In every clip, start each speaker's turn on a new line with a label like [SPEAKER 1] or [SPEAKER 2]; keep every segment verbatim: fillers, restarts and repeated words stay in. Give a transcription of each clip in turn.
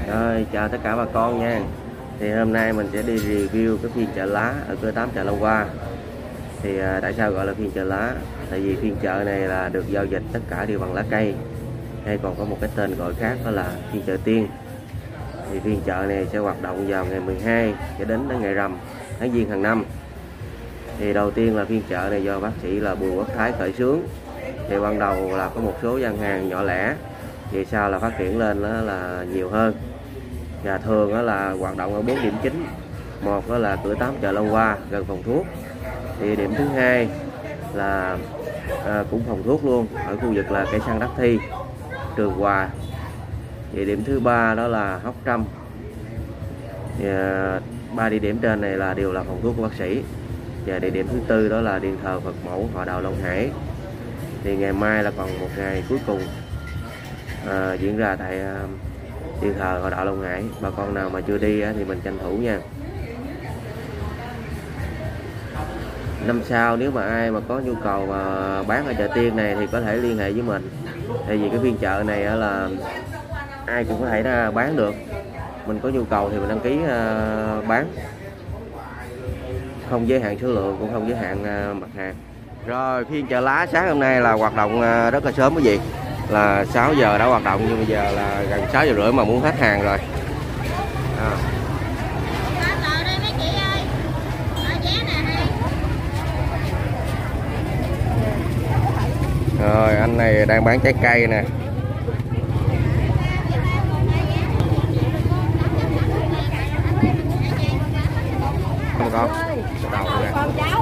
[SPEAKER 1] Rồi, chào tất cả bà con nha. Thì hôm nay mình sẽ đi review cái phiên chợ lá ở cửa tám chợ Long Hoa. Thì à, tại sao gọi là phiên chợ lá? Tại vì phiên chợ này là được giao dịch tất cả đều bằng lá cây, hay còn có một cái tên gọi khác đó là phiên chợ tiên. Thì phiên chợ này sẽ hoạt động vào ngày mười hai cho đến đến ngày rằm tháng Giêng hàng năm. Thì đầu tiên là phiên chợ này do bác sĩ là Bùi Quốc Thái khởi xướng. Thì ban đầu là có một số gian hàng nhỏ lẻ, về sau là phát triển lên đó là nhiều hơn. Và thường đó là hoạt động ở bốn điểm chính. Một đó là cửa tám chợ Long Hoa gần phòng thuốc. Thì điểm thứ hai là à, cũng phòng thuốc luôn, ở khu vực là cây xăng Đắc Thi, Trường Hòa. Thì điểm thứ ba đó là Hóc Trâm. Thì, à, ba địa điểm trên này là đều là phòng thuốc của bác sĩ. Và địa điểm thứ tư đó là điện thờ Phật mẫu Họ Đạo Long Hải. Thì ngày mai là còn một ngày cuối cùng à, diễn ra tại à, điện thờ Họ Đạo Long Hải. Bà con nào mà chưa đi á, thì mình tranh thủ nha. Năm sau nếu mà ai mà có nhu cầu mà bán ở chợ Tiên này thì có thể liên hệ với mình. Tại vì cái phiên chợ này là ai cũng có thể ra bán được. Mình có nhu cầu thì mình đăng ký uh, bán. Không giới hạn số lượng, cũng không giới hạn uh, mặt hàng. Rồi, phiên chợ lá sáng hôm nay là hoạt động uh, rất là sớm quý vị. Là sáu giờ đã hoạt động, nhưng bây giờ là gần sáu giờ rưỡi mà muốn hết hàng rồi. À. Rồi, anh này đang bán trái cây nè. Không con. Đầu nè. Con cháu.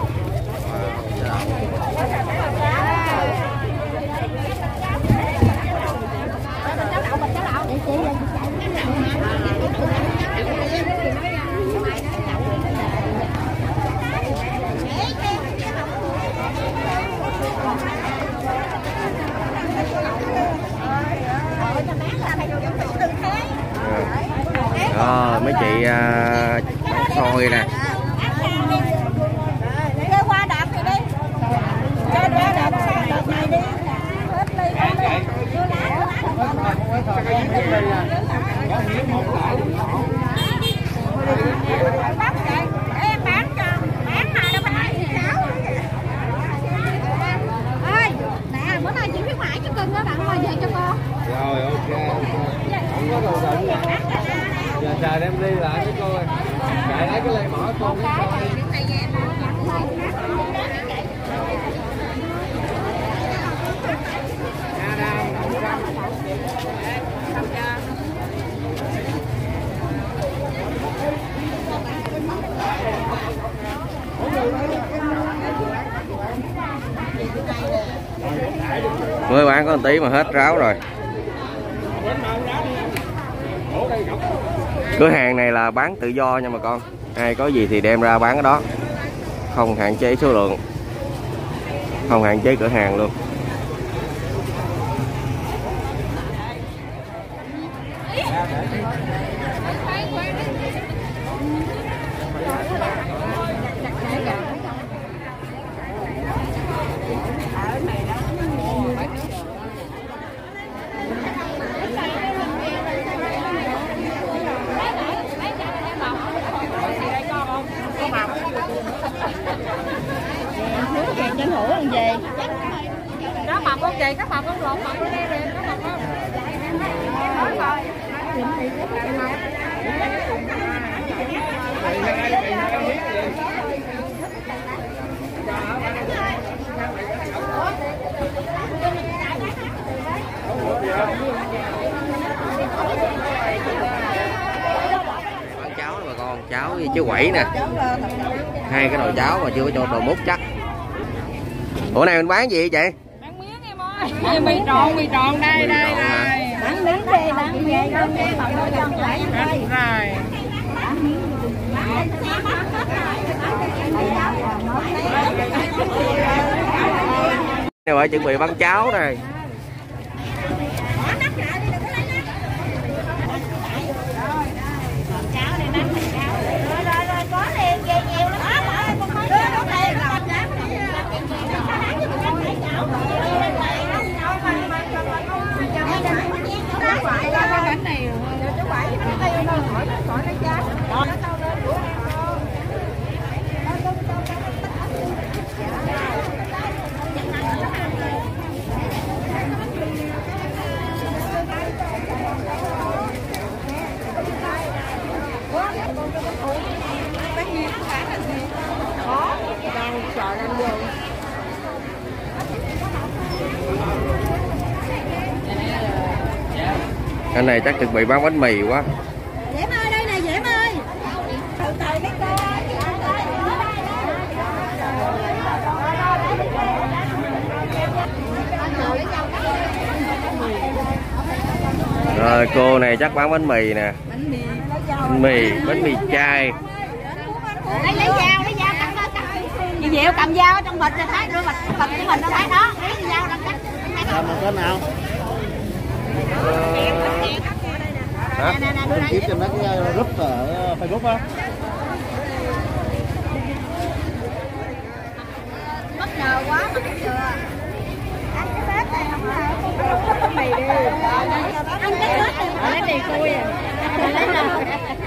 [SPEAKER 1] Rồi, mấy chị uh, xôi nè.
[SPEAKER 2] Chơi qua đạp thì đi. Chơi qua đạp đạp này đi. Hết ly hết ly. Bắt vậy. Em bán cho. Bán mà đâu phải thì sao. Ơi, nè, bữa nay chị khuyến mãi cho cưng đó bạn qua về cho con.
[SPEAKER 3] Rồi, ok. Không có đồ đựng nè. Giờ chờ đem đi lại với cô ơi. Chạy lấy cái ly mỏ con với con.
[SPEAKER 1] Mới bán có một tí mà hết ráo rồi. Cửa hàng này là bán tự do nha bà con. Ai có gì thì đem ra bán cái đó. Không hạn chế số lượng, không hạn chế cửa hàng luôn.
[SPEAKER 2] Tranh thủ làm gì?
[SPEAKER 4] Đó mập không chị, các mập không lộn mập nó đen đen, các mập không. Nói rồi.
[SPEAKER 1] Bán cháo nè bà con, cháo với chứ quẩy nè. Hai cái nồi cháo mà chưa có cho đồ mút chắc. Bữa nay mình bán gì vậy chị?
[SPEAKER 4] Bán miếng em ơi. Mì trộn, mì trộn đây, mì đây,
[SPEAKER 1] trộn
[SPEAKER 4] đây.
[SPEAKER 2] Bán miếng đi, bán miếng không nghe mọi người trong quẩy đây.
[SPEAKER 4] Rồi.
[SPEAKER 1] Nè bà chuẩn bị bán cháo này.
[SPEAKER 2] Cái này
[SPEAKER 1] Anh này chắc chuẩn bị bán bánh mì quá.
[SPEAKER 2] Diễm ơi, đây nè Diễm ơi. Từ từ cái cô.
[SPEAKER 1] Rồi cô này chắc bán bánh mì nè. Bánh mì, bánh mì chay.
[SPEAKER 2] Lấy lấy dao, lấy dao cắt cắt. Chị Diệu cầm dao trong bịch cho thấy, đưa bịch bịch của mình nó thấy đó, lấy dao đang cắt.
[SPEAKER 3] Làm một cái nào?
[SPEAKER 1] Hả?
[SPEAKER 2] Nè nè đưa đây.
[SPEAKER 3] Tiếp cho nó cái group ở Facebook á.
[SPEAKER 2] Bất ngờ quá mà cũng chưa. Ăn cái bếp này không phải không có mì đi. Ăn cái bếp này lấy mì cui à. Lấy nào?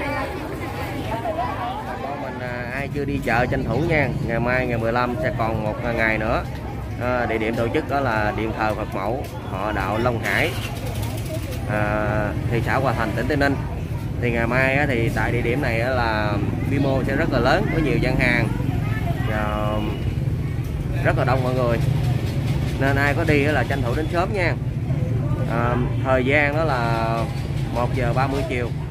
[SPEAKER 1] Mình à, ai chưa đi chợ tranh thủ nha. Ngày mai ngày mười lăm sẽ còn một ngày nữa. À, địa điểm tổ chức đó là điện thờ Phật Mẫu họ đạo Long Hải, à, thị xã Hòa Thành, tỉnh Tây Ninh. Thì ngày mai á, thì tại địa điểm này á, là quy mô sẽ rất là lớn, có nhiều gian hàng và rất là đông mọi người, nên ai có đi á, là tranh thủ đến sớm nha. À, thời gian đó là một giờ ba mươi chiều.